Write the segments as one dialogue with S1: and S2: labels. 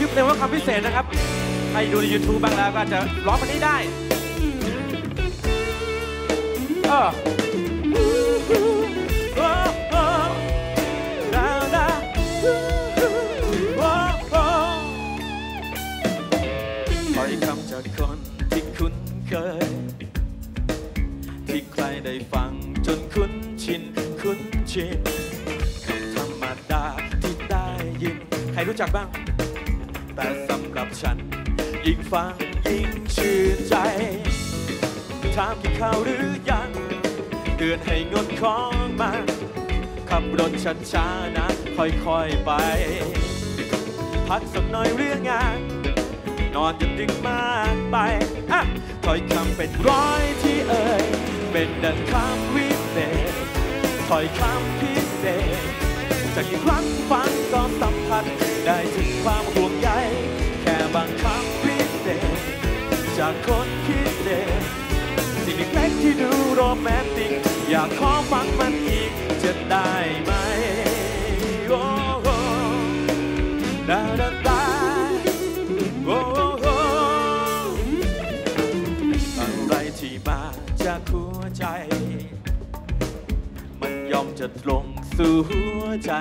S1: ชื่อเพลงว่าคำพิเศษนะครับใครดูใน YouTube บ้างแล้วก็จะร้องเพลงนี้ได้ถ้อยคำจากคนที่คุ้นเคยที่ใครได้ฟังจนคุ้นชินคำธรรมดาที่ได้ยินใครรู้จักบ้างแต่สำหรับฉันยิ่งฟังยิ่งชื่นใจถามกินข้าวหรือยังเตือนให้งดของมันขับรถช้าๆนะค่อยๆไปพักสักหน่อยเรื่องงานนอนจนดึกมากไปถ้อยคำเป็นร้อยที่เอ่ยเป็นดังคำวิเศษถ้อยคำพิเศษจากที่ครั้งฟังก็สัมผัสได้ถึงความห่วงใยแค่บางคำพิเศษจากคนพิเศษสิ่งเล็กๆที่ดูโรแมนติกอยากขอฟังมันอีกจะได้ไหมโอ้โหดาดาดาโอ้โหอะไรที่มาจากหัวใจมันยอมจะตรงสู่หัวใจ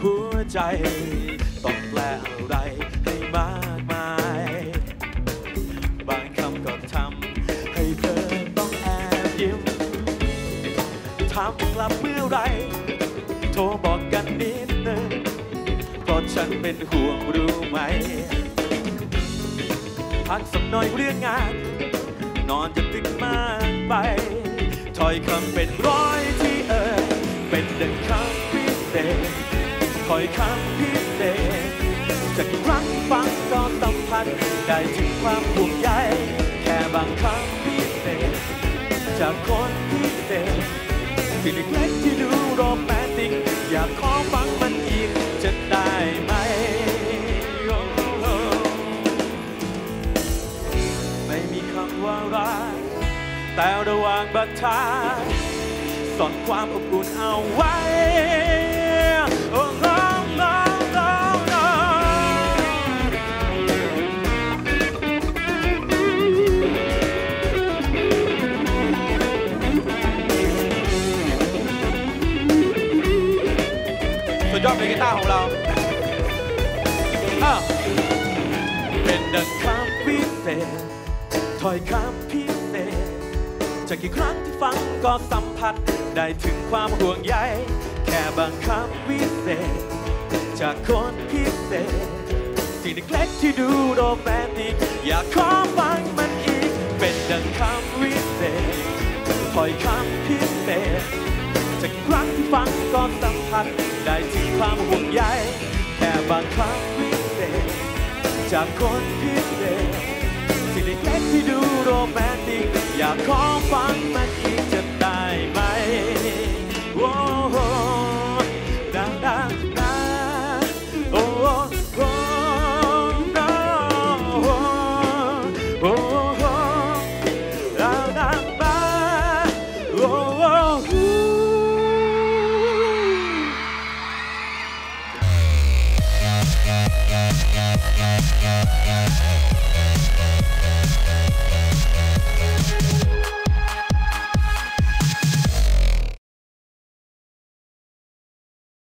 S1: ต้องแปลอะไรให้มากมายบางคำก็ทำให้เธอต้องแอบยิ้มถามจะกลับเมื่อไรโทรบอกกันนิดนึงเพราะฉันเป็นห่วงรู้ไหมพักสักหน่อยเรื่องงานนอนจะดึกมากไปถ้อยคำเป็นร้อยที่เอ่ยเป็นดังคำพิเศษถ้อยคำพิเศษจากกี่ครั้งฟังก็สัมผัสได้ถึงความห่วงใยแค่บางคำพิเศษจากคนพิเศษสิ่งเล็กๆที่ดูโรแมนติกอยากขอฟังมันอีกจะได้ไหมไม่มีคำว่ารักแต่ระหว่างบรรทัดซ่อนความอบอุ่นเอาไว้โอ้น้องน้องน้องน้องสุดยอดเพลงกีตาร์ของเราเป็นดังคำพิเศษถ้อยคำพิเศษจากกี่ครั้งที่ฟังก็สัมผัสได้ถึงความห่วงใยแค่บางคำวิเศษจากคนพิเศษสิ่งเล็กๆที่ดูโรแมนติกอยากขอฟังมันอีกเป็นดังคำวิเศษถ้อยคำพิเศษจากกี่ครั้งที่ฟังก็สัมผัสได้ถึงความห่วงใยแค่บางคำวิเศษจากคนพิเศษสิ่งเล็กๆที่ดูโรแมนติกอยากขอฟังมันอีกจะได้ไหมโอ้โหดาดาดาโอ้โหโอ้โหโอ้โหดาดาดาโอ้โห